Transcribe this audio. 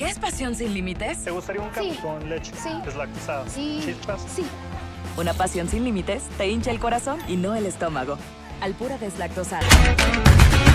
¿Qué es pasión sin límites? ¿Te gustaría un café con leche? Sí. Deslactosado. Sí. ¿Chispas? Sí. Una pasión sin límites te hincha el corazón y no el estómago. Alpura deslactosada.